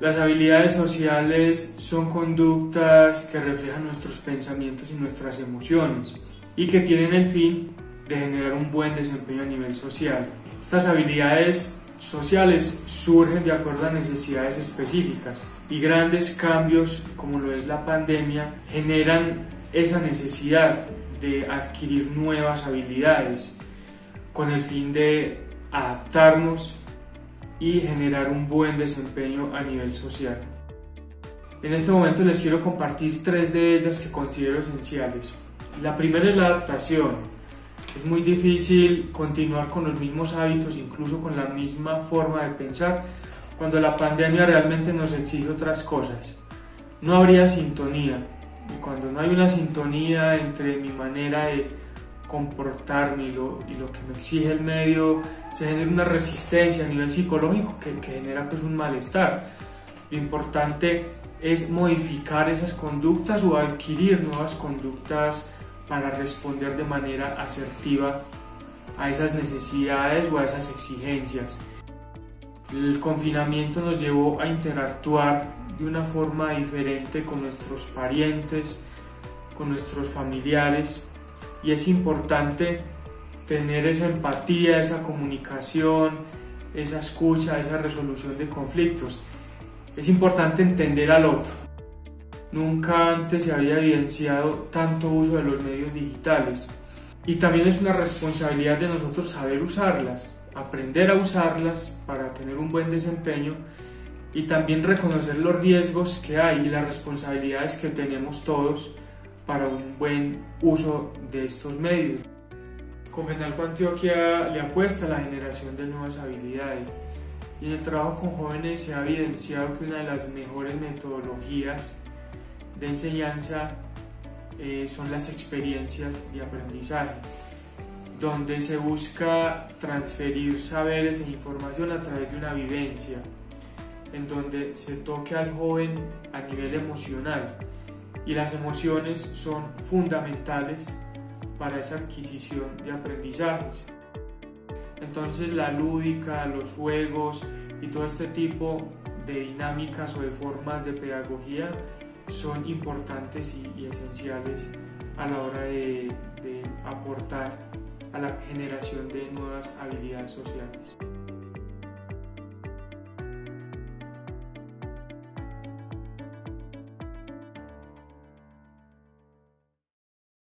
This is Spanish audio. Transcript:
Las habilidades sociales son conductas que reflejan nuestros pensamientos y nuestras emociones y que tienen el fin de generar un buen desempeño a nivel social. Estas habilidades sociales surgen de acuerdo a necesidades específicas y grandes cambios como lo es la pandemia generan esa necesidad de adquirir nuevas habilidades con el fin de adaptarnos y generar un buen desempeño a nivel social. En este momento les quiero compartir 3 de ellas que considero esenciales. La primera es la adaptación. Es muy difícil continuar con los mismos hábitos, incluso con la misma forma de pensar, cuando la pandemia realmente nos exige otras cosas. No habría sintonía, y cuando no hay una sintonía entre mi manera de comportarme y lo que me exige el medio, se genera una resistencia a nivel psicológico que genera pues un malestar. Lo importante es modificar esas conductas o adquirir nuevas conductas para responder de manera asertiva a esas necesidades o a esas exigencias. El confinamiento nos llevó a interactuar de una forma diferente con nuestros parientes, con nuestros familiares, y es importante tener esa empatía, esa comunicación, esa escucha, esa resolución de conflictos. Es importante entender al otro. Nunca antes se había evidenciado tanto uso de los medios digitales, y también es una responsabilidad de nosotros saber usarlas, aprender a usarlas para tener un buen desempeño, y también reconocer los riesgos que hay y las responsabilidades que tenemos todos para un buen uso de estos medios. Confenalco Antioquia le apuesta a la generación de nuevas habilidades, y en el trabajo con jóvenes se ha evidenciado que una de las mejores metodologías de enseñanza son las experiencias de aprendizaje, donde se busca transferir saberes e información a través de una vivencia, en donde se toque al joven a nivel emocional, y las emociones son fundamentales para esa adquisición de aprendizajes. Entonces la lúdica, los juegos y todo este tipo de dinámicas o de formas de pedagogía son importantes y esenciales a la hora de aportar a la generación de nuevas habilidades sociales.